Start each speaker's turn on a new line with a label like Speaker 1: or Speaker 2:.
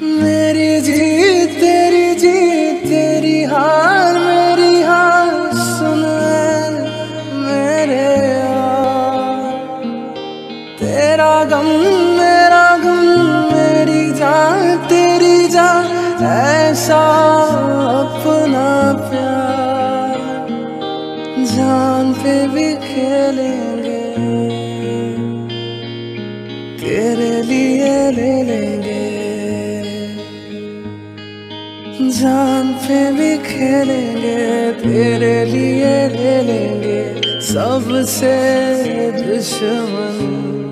Speaker 1: मेरी जीत तेरी हार मेरी हार, सुन मेरे यार। तेरा गम मेरा गम, मेरी जान तेरी जान, ऐसा अपना प्यार जान पे भी खेलेंगे, तेरे लिए ले लेंगे। जान पे भी खेलेंगे, तेरे लिए ले लेंगे सबसे दुश्मन।